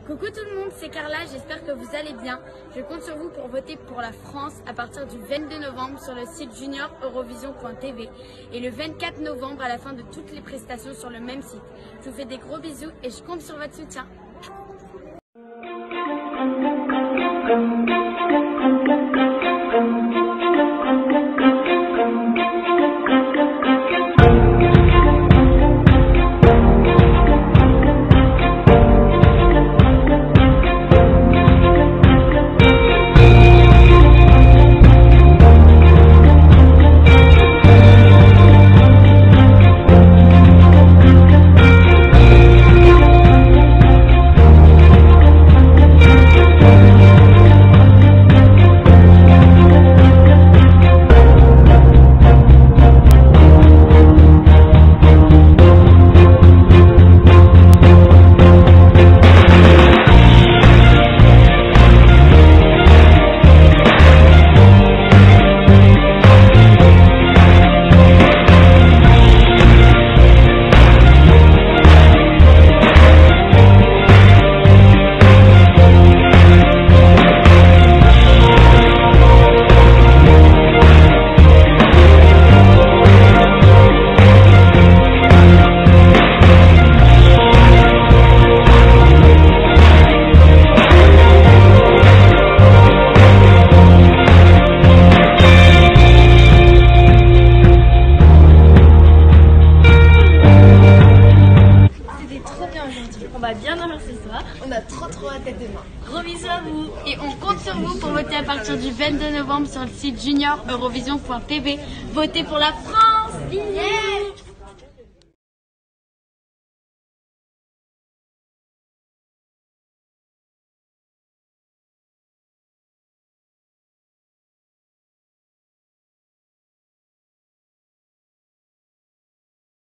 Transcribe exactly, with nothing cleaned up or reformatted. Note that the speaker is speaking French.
Coucou tout le monde, c'est Carla, j'espère que vous allez bien. Je compte sur vous pour voter pour la France à partir du vingt-deux novembre sur le site junior eurovision point t v et le vingt-quatre novembre à la fin de toutes les prestations sur le même site. Je vous fais des gros bisous et je compte sur votre soutien. On va bien dormir ce soir. On a trop trop hâte d'être demain. Gros bisous à vous. Et on compte sur vous pour voter à partir du vingt-deux novembre sur le site junior eurovision point t v. Votez pour la France! Yeah.